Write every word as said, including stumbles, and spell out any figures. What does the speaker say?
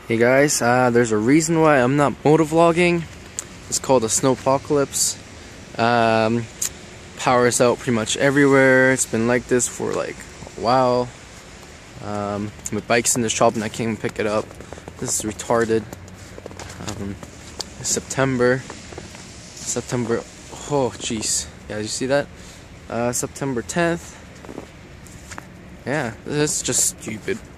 Hey guys, uh, there's a reason why I'm not motovlogging. It's called a snowpocalypse. Um, power's out pretty much everywhere. It's been like this for like a while. Um, my bike's in the shop and I can't even pick it up. This is retarded. Um, September. September. Oh, jeez. Yeah, did you see that? Uh, September tenth. Yeah, this is just stupid.